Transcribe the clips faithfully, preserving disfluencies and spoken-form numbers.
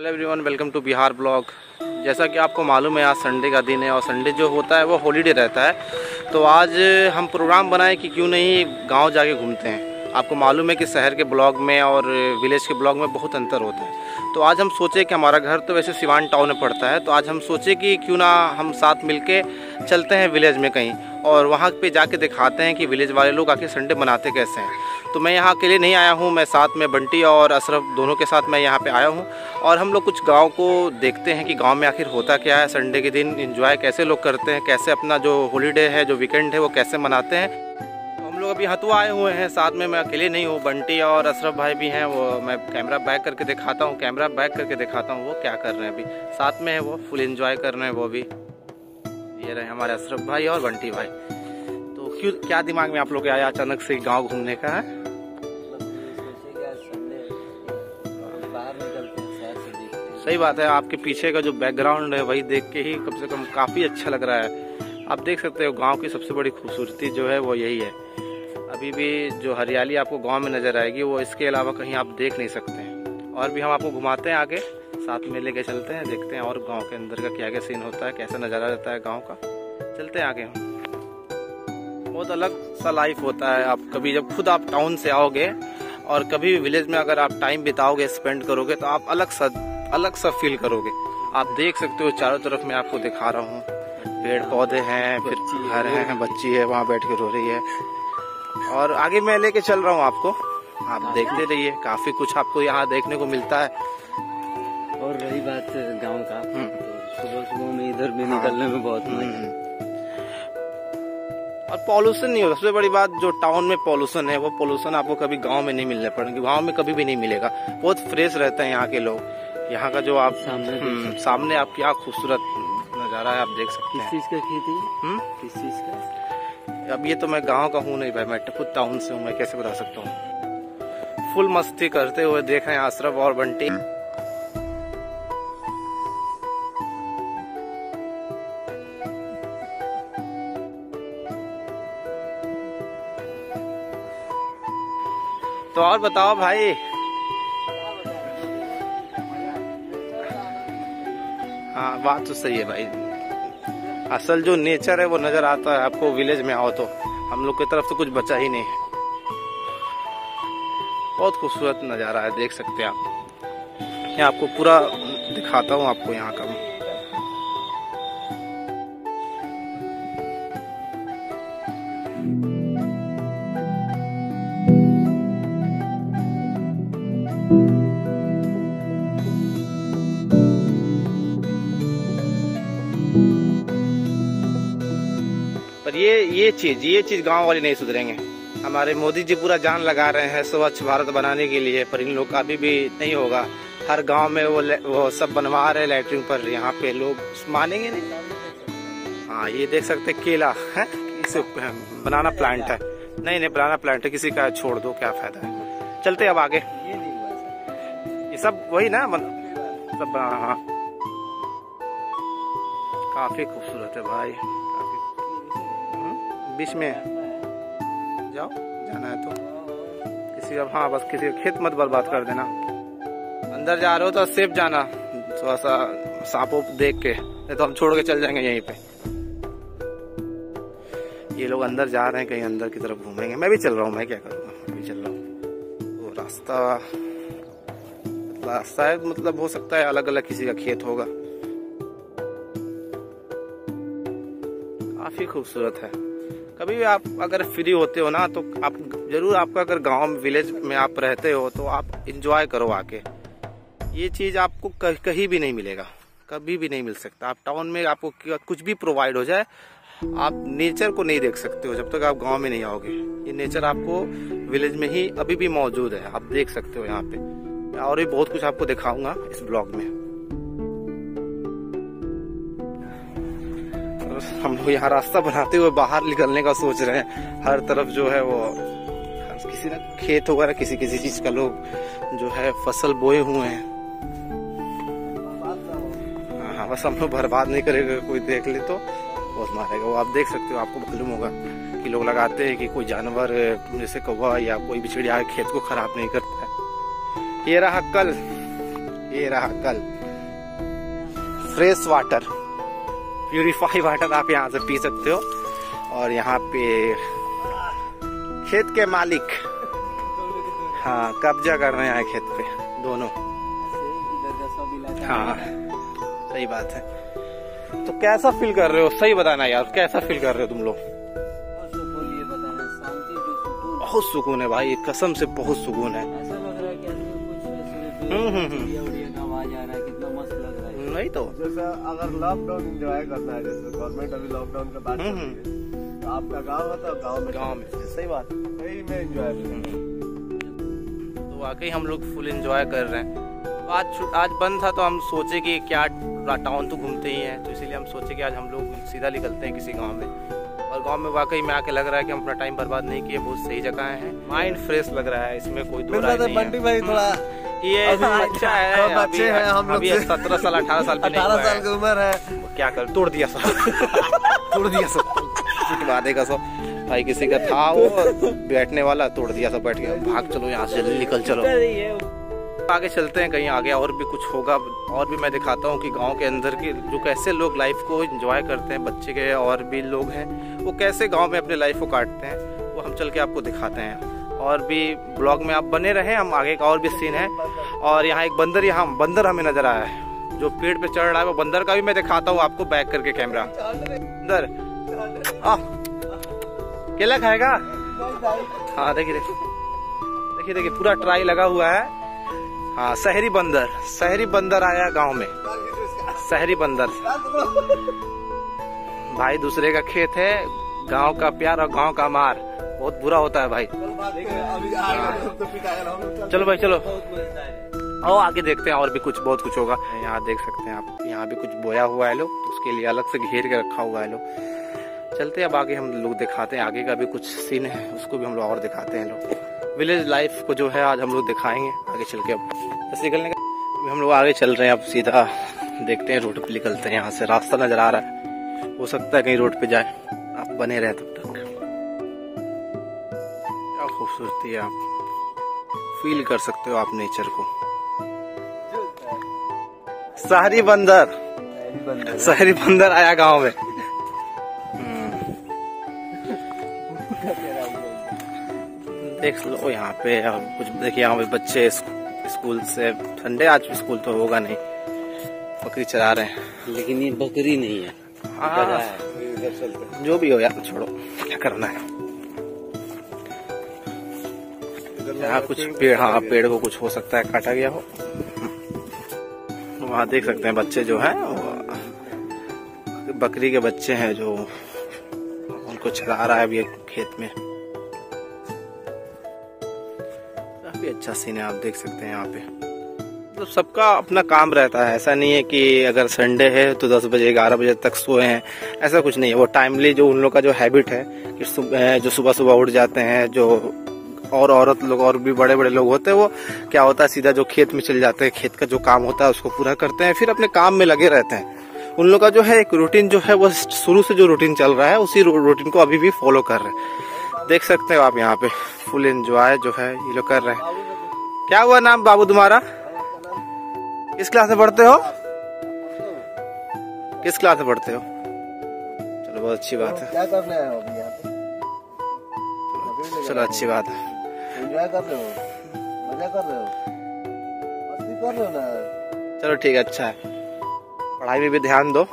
Hello everyone, welcome to Bihar blog. जैसा कि आपको मालूम है आज संडे का दिन है और संडे जो होता है वो हॉलीडे रहता है। तो आज हम प्रोग्राम बनाए कि क्यों नहीं गांव जाके घूमते हैं। आपको मालूम है कि शहर के ब्लॉग में और विलेज के ब्लॉग में बहुत अंतर होता है। तो आज हम सोचे कि हमारा घर तो वैसे सिवान टाउन में पड़ता है, तो आज हम सोचे कि क्यों ना हम साथ मिलके चलते हैं विलेज में कहीं और वहाँ पे जाके दिखाते हैं कि विलेज वाले लोग आखिर संडे मनाते कैसे हैं। तो मैं यहाँ अकेले नहीं आया हूँ, मैं साथ में बंटी और अशरफ दोनों के साथ मैं यहाँ पे आया हूँ और हम लोग कुछ गांव को देखते हैं कि गांव में आखिर होता क्या है। संडे के दिन एंजॉय कैसे लोग करते हैं, कैसे अपना जो हॉलीडे है, जो वीकेंड है, वो कैसे मनाते हैं। तो हम लोग अभी हथुआ आए हुए हैं, साथ में मैं अकेले नहीं हूँ, बंटी और अशरफ भाई भी हैं। वो मैं कैमरा बैक करके दिखाता हूँ कैमरा बैक करके दिखाता हूँ वो क्या कर रहे हैं। अभी साथ में है, वो फुल एंजॉय कर रहे हैं वो भी। ये रहे हमारे अशरफ भाई और बंटी भाई। तो क्यों क्या दिमाग में आप लोग आया अचानक से गाँव घूमने का है? सही बात है, आपके पीछे का जो बैकग्राउंड है वही देख के ही कम से कम काफ़ी अच्छा लग रहा है। आप देख सकते हो गांव की सबसे बड़ी खूबसूरती जो है वो यही है। अभी भी जो हरियाली आपको गांव में नज़र आएगी वो इसके अलावा कहीं आप देख नहीं सकते हैं। और भी हम आपको घुमाते हैं, आगे साथ में लेके चलते हैं, देखते हैं और गाँव के अंदर का क्या क्या सीन होता है, कैसा नज़ारा रहता है गाँव का। चलते हैं आगे। बहुत अलग सा लाइफ होता है। आप कभी जब खुद आप टाउन से आओगे और कभी भी विलेज में अगर आप टाइम बिताओगे, स्पेंड करोगे, तो आप अलग सा अलग सा फील करोगे। आप देख सकते हो चारों तरफ मैं आपको दिखा रहा हूँ, पेड़ पौधे हैं, फिर घर हैं, बच्ची है वहाँ बैठ के रो रही है और आगे मैं लेके चल रहा हूँ आपको, आप देखते रहिए। काफी कुछ आपको यहाँ देखने को मिलता है। और रही बात गांव का, तो सुबह सुबह में इधर भी निकलने में बहुत मजा। और पॉल्यूशन नहीं होता। सबसे बड़ी बात जो टाउन में पॉल्यूशन है वो पॉल्यूशन आपको कभी गांव में नहीं मिलने पड़ेंगे, गांव में कभी भी नहीं मिलेगा। बहुत फ्रेश रहते हैं यहाँ के लोग। यहाँ का जो आप सामने सामने आप क्या खूबसूरत नज़ारा है, आप देख सकते हैं। किस चीज का खेती? हम्म किस चीज का? अब ये तो मैं गांव का हूँ नहीं भाई, मैं खुद टाउन से हूँ, मैं कैसे बता सकता हूँ। फुल मस्ती करते हुए देख रहे हैं अशरफ और बंटी। तो और बताओ भाई। हाँ बात तो सही है भाई, असल जो नेचर है वो नजर आता है आपको विलेज में आओ तो। हम लोग की तरफ तो कुछ बचा ही नहीं है। बहुत खूबसूरत नज़ारा है, देख सकते हैं आप। मैं आपको पूरा दिखाता हूँ आपको यहाँ का। पर ये ये चीज ये चीज गांव वाले नहीं सुधरेंगे। हमारे मोदी जी पूरा जान लगा रहे हैं स्वच्छ भारत बनाने के लिए, पर इन लोग का अभी भी नहीं होगा। हर गांव में वो वो सब बनवा रहे लैट्रिन, पर यहाँ पे लोग मानेंगे नहीं। हाँ ये देख सकते केला है, इसे बनाना प्लांट है। नहीं नहीं बनाना प्लांट है, किसी का छोड़ दो, क्या फायदा है। चलते अब आगे। ये सब वही ना सब बनाना। हाँ काफी खूबसूरत है भाई, बीच में जाओ जाना है तो किसी का। हाँ बस किसी का खेत मत बर्बाद कर देना। अंदर जा रहे हो तो सेफ जाना, थोड़ा सा सांपों देख के, नहीं तो हम छोड़ के चल जाएंगे यहीं पे। ये लोग अंदर जा रहे हैं, कहीं अंदर की तरफ घूमेंगे। मैं भी चल रहा हूँ, मैं क्या करूँगा, मैं भी चल रहा हूँ। वो रास्ता रास्ता है, मतलब हो सकता है अलग अलग किसी का खेत होगा। काफी खूबसूरत है। कभी भी आप अगर फ्री होते हो ना तो आप जरूर, आपका अगर गांव में विलेज में आप रहते हो तो आप इंजॉय करो आके। ये चीज़ आपको कहीं भी नहीं मिलेगा, कभी भी नहीं मिल सकता। आप टाउन में आपको कुछ भी प्रोवाइड हो जाए, आप नेचर को नहीं देख सकते हो जब तक आप गांव में नहीं आओगे। ये नेचर आपको विलेज में ही अभी भी मौजूद है, आप देख सकते हो यहाँ पे। और भी बहुत कुछ आपको दिखाऊंगा इस ब्लॉग में। हम लोग यहाँ रास्ता बनाते हुए बाहर निकलने का सोच रहे हैं। हर तरफ जो है वो किसी ना खेत वगैरह, किसी किसी चीज का लोग जो है फसल बोए हुए हैं। हाँ बस हम लोग बर्बाद नहीं करेगा, कोई देख ले तो बहुत मारेगा। वो आप देख सकते हो, आपको मालूम होगा कि लोग लगाते हैं कि कोई जानवर जैसे कौवा या कोई भी चिड़िया खेत को खराब नहीं करता है। ये रहा कल, ये रहा कल। फ्रेश वाटर, प्यूरिफाई वाटर आप यहाँ से पी सकते हो। और यहाँ पे खेत के मालिक हाँ कब्जा कर रहे हैं खेत पे दोनों। हाँ सही बात है। तो कैसा फील कर रहे हो, सही बताना यार, कैसा फील कर रहे हो तुम लोग? बहुत सुकून है भाई, कसम से बहुत सुकून है। ऐसा लग रहा है कि कुछ हम्म हम्म आवाज आ रहा है, कितना मस्त लग रहा है। नहीं तो जैसा अगर लॉकडाउन एंजॉय करना है, जैसे गवर्नमेंट अभी लॉकडाउन का बात कर रही है, तो आपका गांव है तो गांव में गाँव में सही बात, सही में एंजॉय। तो वाकई हम लोग फुल एंजॉय कर रहे हैं। तो आज आज बंद था तो हम सोचे कि क्या टाउन तो घूमते ही हैं, तो इसीलिए हम सोचे कि आज हम लोग सीधा निकलते हैं किसी गांव में। और गांव में वाकई में आके लग रहा है कि हम अपना टाइम बर्बाद नहीं किए, बहुत सही जगह है, माइंड फ्रेश लग रहा है, इसमें कोई दो राय नहीं है। भाई थोड़ा ये बच्चा है, बच्चे हैं हम लोग, सत्रह साल अठारह साल अठारह साल की उम्र है, क्या कर तोड़ दिया सब तोड़ दिया सब बात का सब भाई, किसी का था वो बैठने वाला, तोड़ दिया सब, बैठ गया। भाग चलो यहाँ से, जल्दी निकल चलो, आगे चलते हैं कहीं आगे, और भी कुछ होगा, और भी मैं दिखाता हूँ कि गांव के अंदर की जो कैसे लोग लाइफ को एंजॉय करते हैं, बच्चे के और भी लोग हैं वो कैसे गांव में अपने लाइफ को काटते हैं, वो हम चल के आपको दिखाते हैं। और भी ब्लॉग में आप बने रहें, हम आगे का और भी सीन है। और यहाँ एक बंदर, यहाँ बंदर हमें नजर आया है जो पेड़ पे चढ़ रहा है, वो बंदर का भी मैं दिखाता हूँ आपको बैक करके कैमरा। बंदर केला खाएगा? हाँ देखिए देखिए देखिए पूरा ट्राई लगा हुआ है। हाँ शहरी बंदर, शहरी बंदर आया गांव में, शहरी बंदर। भाई दूसरे का खेत है, गांव का प्यार और गांव का मार बहुत बुरा होता है भाई। चलो भाई चलो, आओ आगे देखते हैं, और भी कुछ बहुत कुछ होगा। यहाँ देख सकते हैं आप, यहाँ भी कुछ बोया हुआ है लोग, उसके लिए अलग से घेर के रखा हुआ है लोग। चलते हैं अब आगे, हम लोग दिखाते हैं आगे का भी कुछ सीन है, उसको भी हम लोग और दिखाते हैं लोग। विलेज लाइफ को जो है आज हम लोग दिखाएंगे आगे चल के। अब बस निकलने का हम लोग आगे चल रहे हैं, अब सीधा देखते हैं रोड पे निकलते हैं। यहाँ से रास्ता नजर आ रहा है, हो सकता है कहीं रोड पे जाए, आप बने रहे तब तक। क्या खूबसूरती है, आप फील कर सकते हो आप नेचर को। शहरी बंदर, शहरी बंदर आया गांव में। देख लो यहाँ पे कुछ, देखिए यहाँ पे बच्चे स्कूल से, संडे आज स्कूल तो होगा नहीं, बकरी चरा रहे हैं। लेकिन ये बकरी नहीं है, जो भी हो यार छोड़ो, क्या करना है। यहाँ कुछ पेड़, हाँ पेड़ को कुछ हो सकता है काटा गया हो। वहाँ देख सकते हैं बच्चे जो हैं, बकरी के बच्चे हैं जो उनको चरा रहा है अभी खेत में। काफी अच्छा सीन है, आप देख सकते हैं यहाँ पे। तो सबका अपना काम रहता है, ऐसा नहीं है कि अगर संडे है तो दस बजे ग्यारह बजे तक सोए हैं, ऐसा कुछ नहीं है। वो टाइमली जो उन लोग का जो हैबिट है कि सुबह जो सुबह सुबह उठ जाते हैं, जो और औरत लोग और भी बड़े बड़े लोग होते हैं, वो क्या होता है सीधा जो खेत में चले जाते हैं, खेत का जो काम होता है उसको पूरा करते हैं, फिर अपने काम में लगे रहते हैं। उन लोग का जो है एक रूटीन जो है वो शुरू से जो रूटीन चल रहा है उसी रूटीन को अभी भी फॉलो कर रहे हैं। देख सकते हो आप यहाँ पे फुल एंजॉय जो है ये लोग कर रहे हैं। क्या हुआ नाम बाबू तुम्हारा? किस क्लास में पढ़ते हो? किस क्लास में पढ़ते हो? चलो बहुत अच्छी बात है। क्या करना है अभी यहाँ पे? चलो अच्छी बात है। एंजॉय कर रहे हो, मजा कर रहे हो, मस्ती कर रहे हो ना? चलो ठीक है, अच्छा है, पढ़ाई में भी ध्यान दो।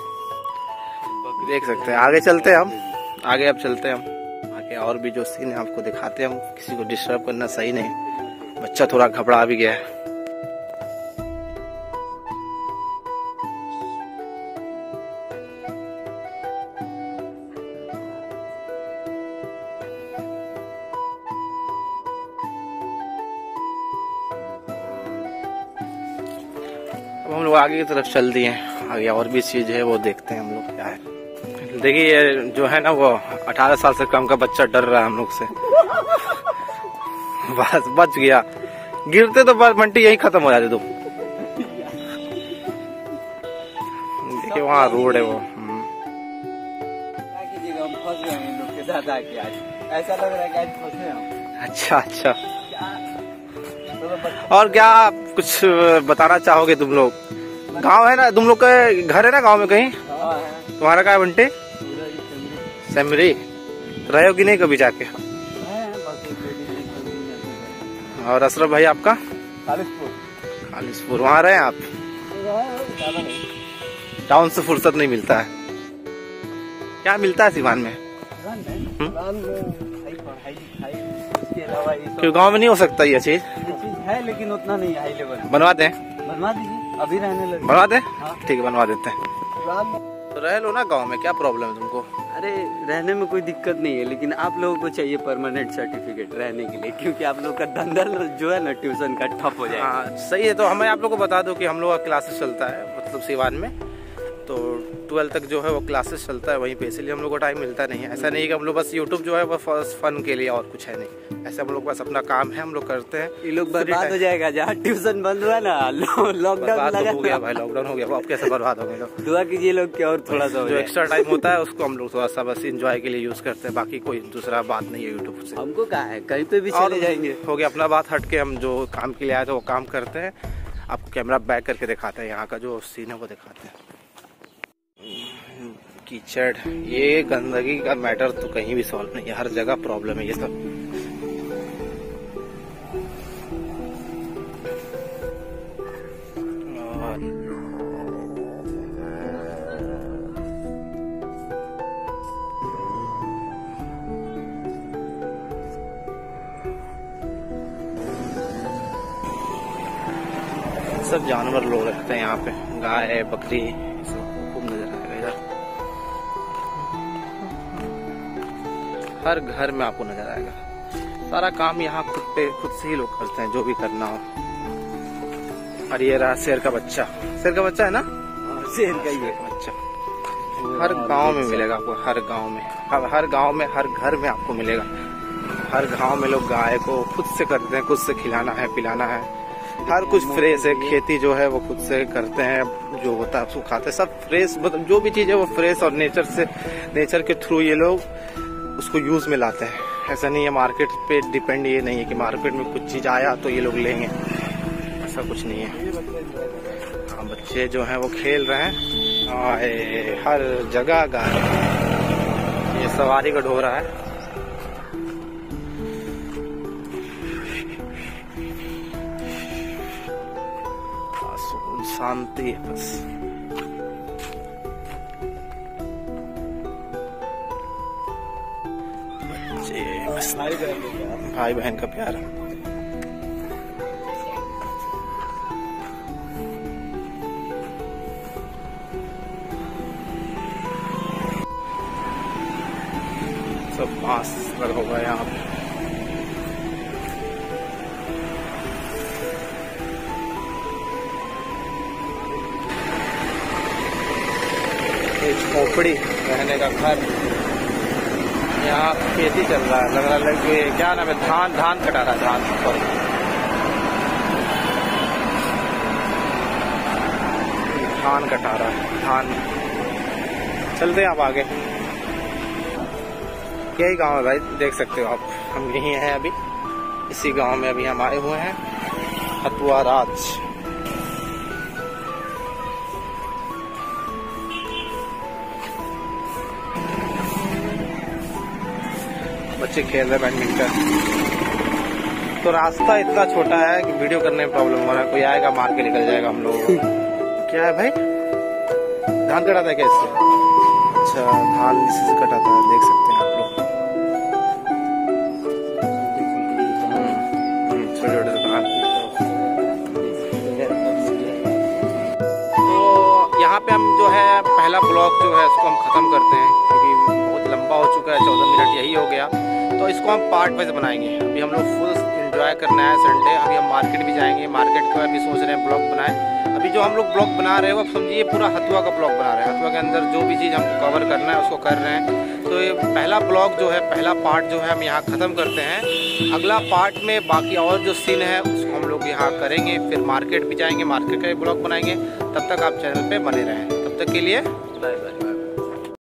देख सकते हैं आगे चलते हैं हम, आगे अब चलते हैं हम आगे, और भी जो सीन है आपको दिखाते हैं हम। किसी को डिस्टर्ब करना सही नहीं, बच्चा थोड़ा घबरा भी गया है। अब हम लोग आगे की तरफ चल दिए, आगे और भी चीज है वो देखते हैं हम लोग क्या है। देखिए जो है ना वो अठारह साल से कम का बच्चा डर रहा है हम लोग से। बस बच गया, गिरते तो बंटी यही खत्म हो जाते। तुम देखिए वहाँ रोड है वो। क्या कीजिएगा, हम फंस गए हैं इन लोग के साथ आके आज। ऐसा लग रहा है कि आज फंसे हम। अच्छा अच्छा, और क्या कुछ बताना चाहोगे तुम लोग गांव है ना तुम लोग का, घर है ना गांव में कहीं? तुम्हारा क्या है बंटे? सेमरी। रहे हो कि नहीं कभी जाके? और अशरफ भाई आपका? खालिसपुर। खालिसपुर, वहाँ रहे आप? टाउन से फुर्सत नहीं मिलता है। क्या मिलता है सिवान में? क्यों गांव में नहीं हो सकता ये चीज? है लेकिन उतना नहीं है हाई लेवल। बनवा दें? बनवा दीजिए, अभी रहने लगे। बनवा दें? हाँ। ठीक है बनवा देते हैं। तो रह लो ना गांव में, क्या प्रॉब्लम है तुमको? अरे रहने में कोई दिक्कत नहीं है, लेकिन आप लोगों को चाहिए परमानेंट सर्टिफिकेट रहने के लिए, क्योंकि आप लोग का धंधा जो है ना ट्यूशन का ठप हो जाएगा। हाँ सही है। तो हमें आप लोग को बता दो कि हम लोग का क्लासेस चलता है मतलब सिवान में, तो ट्वेल्थ तक जो है वो क्लासेस चलता है वहीं पे, इसलिए हम लोग को टाइम मिलता नहीं है। ऐसा नहीं कि हम लोग बस यूट्यूब जो है वो फन के लिए, और कुछ है नहीं। ऐसे हम लोग बस अपना काम है, हम लोग करते हैं। ये लोग बर्बाद हो जाएगा जहाँ ट्यूशन बंद हुआ ना, लॉकडाउन लगा हो गया भाई, लॉकडाउन हो गया, अब कैसे बर्बाद हो गए? दुआ कीजिए लोग कि और थोड़ा सा जो एक्स्ट्रा टाइम होता है उसको हम लोग थोड़ा सा बस इंजॉय के लिए यूज करते हैं, बाकी कोई दूसरा बात नहीं है यूट्यूब से। हमको कहा है कहीं पे भी चले जाएंगे। हो गया अपना बात हट के, हम जो काम के लिए आए थे वो काम करते हैं। आपको कैमरा बैक करके दिखाते हैं, यहाँ का जो सीन है वो दिखाते हैं। कीचड़, ये गंदगी का मैटर तो कहीं भी सॉल्व नहीं है, हर जगह प्रॉब्लम है ये सब। सब जानवर लोग रखते हैं यहाँ पे, गाय बकरी सब खूब नजर आएगा इधर, हर घर में आपको नजर आएगा। सारा काम यहाँ खुद पे खुद से ही लोग करते हैं, जो भी करना हो। और ये रहा शेर का बच्चा, शेर का बच्चा है ना? शेर का ही बच्चा हर गांव में मिलेगा आपको, हर गांव में, हर गांव में, हर घर में आपको मिलेगा। हर गांव में लोग गाय को खुद से करते हैं, खुद से खिलाना है पिलाना है, हर कुछ फ्रेश है। खेती जो है वो खुद से करते हैं, जो होता है उसको खाते हैं, सब फ्रेश, मतलब जो भी चीज है वो फ्रेश, और नेचर से, नेचर के थ्रू ये लोग उसको यूज में लाते हैं। ऐसा नहीं है मार्केट पे डिपेंड, ये नहीं है कि मार्केट में कुछ चीज आया तो ये लोग लेंगे, ऐसा कुछ नहीं है। हाँ बच्चे जो हैं वो खेल रहे हैं, और हर जगह गाय, ये सवारी का ढोरा है। शांति है बस। बच्चे बस, भाई बहन का प्यार। सब बांस लगा हुआ है यहाँ पे। खोपड़ी रहने का घर, यहाँ खेती चल रहा है, लग रहा है कि क्या नाम है, धान धान कटा रहा है, धान पर धान कटा रहा है धान। चलते हैं आप आगे, यही गांव है भाई, देख सकते हो आप, हम यही हैं अभी, इसी गांव में अभी हम आए हुए हैं, हथुआ राज। बच्चे खेल रहे बैडमिंटन। तो रास्ता इतना छोटा है कि वीडियो करने में प्रॉब्लम हो रहा है, कोई आएगा मार के निकल जाएगा हम लोग। क्या है भाई, धान कटाता है क्या इससे? अच्छा धान इसी से कटाता है, देख सकते हैं आप लोग, छोटे छोटे धान। तो यहाँ पे हम जो है पहला ब्लॉग जो है उसको हम खत्म करते हैं, क्योंकि बहुत लंबा हो चुका है, चौदह मिनट यही हो गया। तो इसको हम पार्ट वाइज बनाएंगे। अभी हम लोग फुल एंजॉय करना है संडे, अभी हम मार्केट भी जाएंगे, मार्केट का अभी सोच रहे हैं ब्लॉग बनाएं। अभी जो हम लोग ब्लॉग बना रहे हो अब समझिए पूरा हथुआ का ब्लॉग बना रहे हैं, हथुआ के अंदर जो भी चीज़ हमको कवर करना है उसको कर रहे हैं। तो ये पहला ब्लॉग जो है, पहला पार्ट जो है हम यहाँ ख़त्म करते हैं। अगला पार्ट में बाकी और जो सीन है उसको हम लोग यहाँ करेंगे, फिर मार्केट भी जाएंगे, मार्केट का ब्लॉग बनाएंगे। तब तक आप चैनल पर बने रहें, तब तक के लिए बाय बाय।